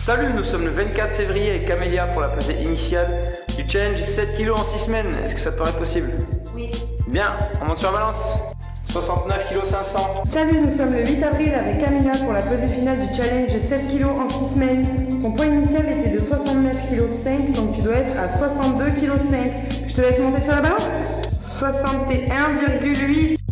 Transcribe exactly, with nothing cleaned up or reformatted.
Salut, nous sommes le vingt-quatre février avec Camélia pour la pesée initiale du challenge sept kilos en six semaines. Est-ce que ça te paraît possible? Oui. Bien, on monte sur la balance. soixante-neuf kilos cinq cents. Salut, nous sommes le huit avril avec Camélia pour la pesée finale du challenge sept kilos en six semaines. Ton poids initial était de soixante-neuf virgule cinq kilos, donc tu dois être à soixante-deux virgule cinq kilos. Je te laisse monter sur la balance. soixante et un virgule huit.